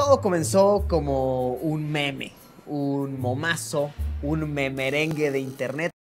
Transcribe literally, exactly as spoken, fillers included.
Todo comenzó como un meme, un momazo, un memerengue de internet